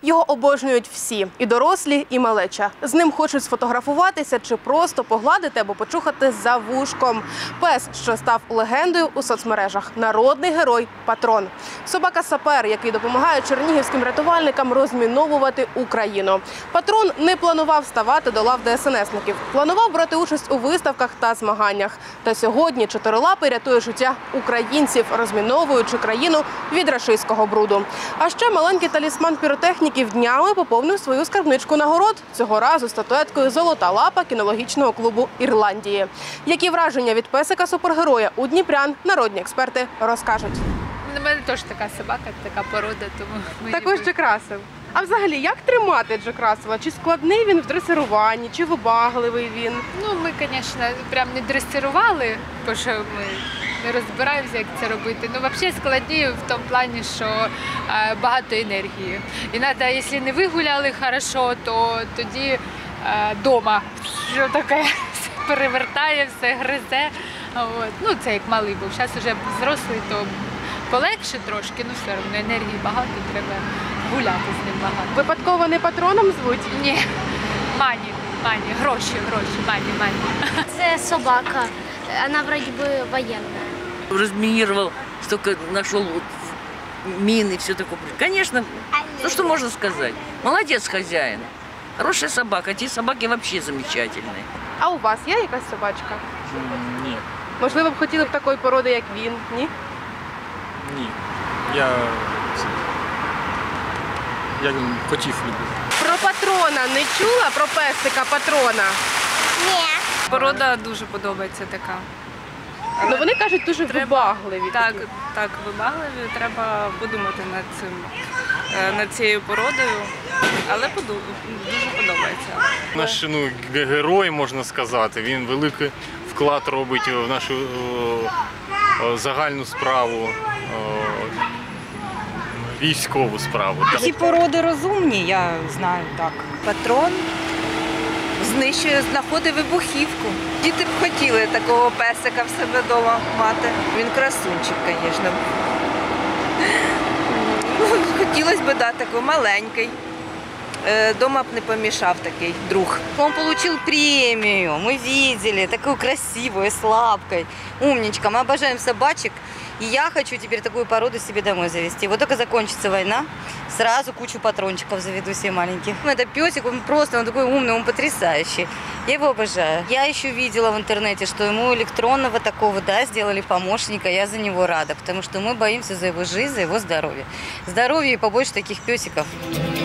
Його обожнюють всі – і дорослі, і малеча. З ним хочуть сфотографуватися чи просто погладити або почухати за вушком. Пес, що став легендою у соцмережах. Народний герой – Патрон. Собака-сапер, який допомагає чернігівським рятувальникам розміновувати Україну. Патрон не планував ставати до лав ДСНСників. Планував брати участь у виставках та змаганнях. Та сьогодні чотирилапий рятує життя українців, розміновуючи країну від рашистського бруду. А ще маленький талісман піротехніків днями поповнив свою скарбничку нагород. Цього разу статуеткою «Золота лапа» кінологічного клубу Ірландії. Які враження від песика-супергероя у дніпрян народні експерти розкажуть. У мене теж така собака, така порода, тому... Також Джек Рассел. А взагалі, як тримати Джек Рассела? Чи складний він в дресируванні, чи вибагливий він? Ну, ми, звісно, прям не дресирували, тому що ми не розбираємося, як це робити. Ну, взагалі складніше в тому плані, що багато енергії. І треба, якщо не вигуляли хорошо, то тоді вдома що таке перевертає, все гризе. От. Ну, це як малий був. Зараз вже взрослий, то полегше трошки, ну все одно енергії багато, треба гуляти з ним багато. Випадково не Патроном звуть? Ні, Мані, гроші, Мані. Это собака, она вроде бы военная. Разминировал, столько нашел вот мины, все такое. Конечно, ну что можно сказать? Молодец хозяин. Хорошая собака, эти собаки вообще замечательные. А у вас є якась собачка? Ні, Можливо, б хотіли б такої породи, як він, ні? ні. Я котів люблю. Про Патрона не чула? Про песика Патрона? Порода дуже подобається така. Ну вони кажуть, дуже вибагливі. Так, вибагливі. Треба подумати над цією породою, але дуже подобається. Наш герой, можна сказати, він великий вклад робить в нашу загальну справу, військову справу. Ці породи розумні, я знаю так. Патрон знаходить вибухівку. Діти б хотіли такого песика в себе вдома мати. Він красунчик, звісно. Хотілося б дати такий маленький. Дома б не помішав такий друг. Он получил премию, мы видели, такую красивую, с лапкой. Умничка, мы обожаем собачек. И я хочу теперь такую породу себе домой завести. Вот только закончится война, сразу кучу патрончиков заведу себе маленьких. Это песик, он просто, он такой умный, он потрясающий. Я его обожаю. Я еще видела в интернете, что ему электронного такого, да, сделали помощника. Я за него рада, потому что мы боимся за его жизнь, за его здоровье. Здоровье и побольше таких песиков.